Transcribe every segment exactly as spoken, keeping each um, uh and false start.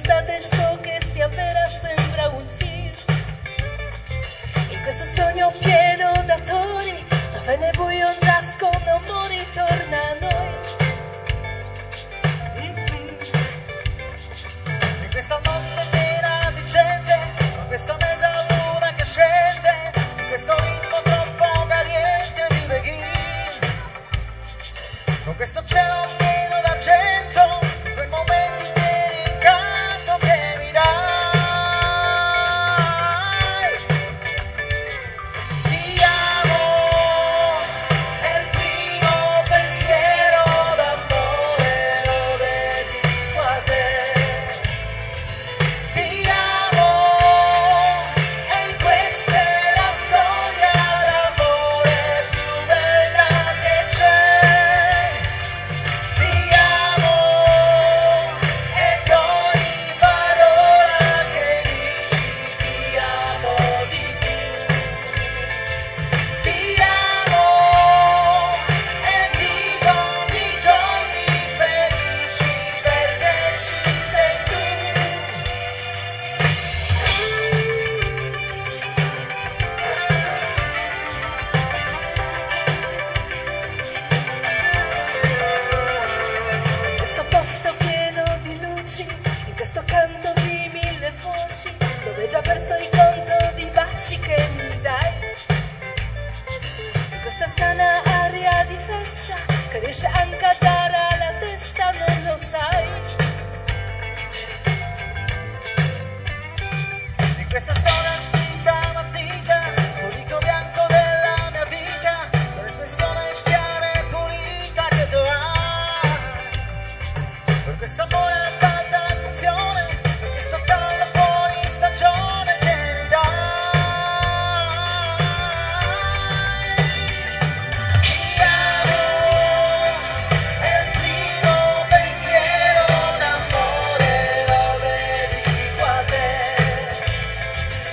quest'estate so che sia vera, sembra un film. In questo sogno pieno d'attori, dove nel buio nascono amori, torna a noi. Mm-hmm. In questa notte piena di gente, con questa mezza luna che scende, in questo ritmo troppo caliente di beghin, con questo cielo pieno d'argento, quei momenti di incanto che mi dai. Ti amo, è il primo pensiero d'amore, lo dedico a te. Ti amo, e questa è la storia d'amore più bella che c'è. Ti amo, ed ogni parola che dici ti amo di più. Ti amo, e vivo i giorni felici perché ci sei tu. In questo posto pieno di luci, in questo canto di mille voci, dove hai già perso il conto di baci che mi dai. In questa sana aria di festa, che riesce anche a dare alla testa, non lo sai. In questa storia scritta a matita, codice bianco della mia vita, l'espressione chiara e pulita che tu hai. Per questo amore a tanta attenzione, per questo caldo fuori stagione che mi dai. Ti amo, è il primo pensiero d'amore, lo dedico a te.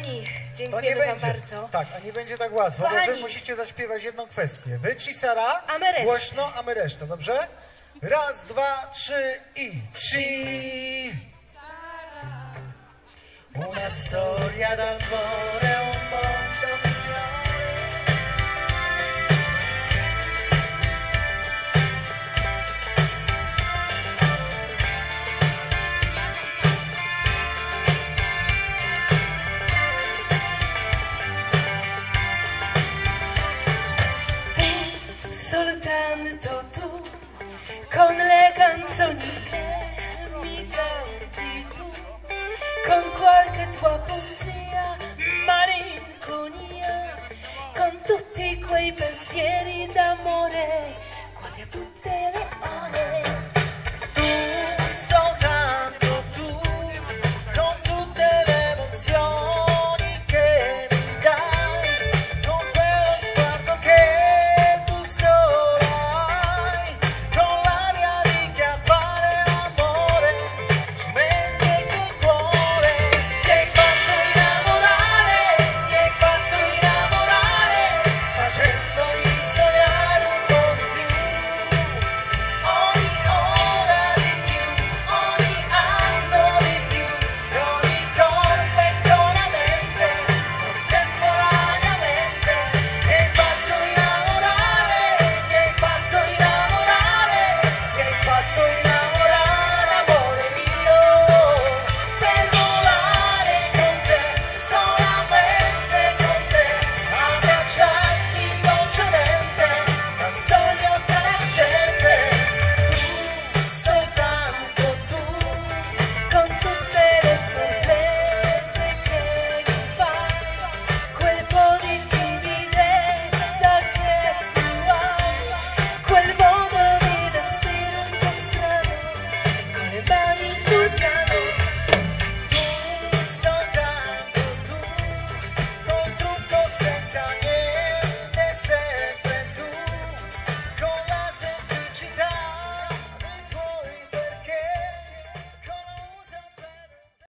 Kochani, To nie dziękujemy wam będzie. bardzo. Tak, a nie będzie tak łatwo, Kochani. bo wy musicie zaśpiewać jedną kwestię. Wy, ci, Sara, A my resztę. głośno, a my resztę, dobrze? Raz, dwa, trzy i... Ci. Una storia d'amore, un mondo migliore. Soltanto tu, con le canzoni che mi canti tu, con qualche tua poesia.